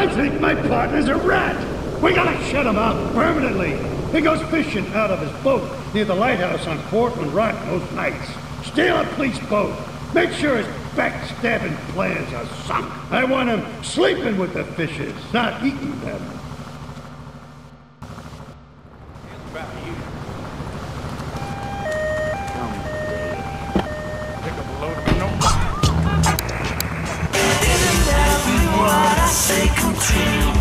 I think my partner's a rat. We gotta shut him out permanently. He goes fishing out of his boat near the lighthouse on Portland Rock most nights. Steal a police boat. Make sure his backstabbing plans are sunk. I want him sleeping with the fishes, not eating them. What I say, come true.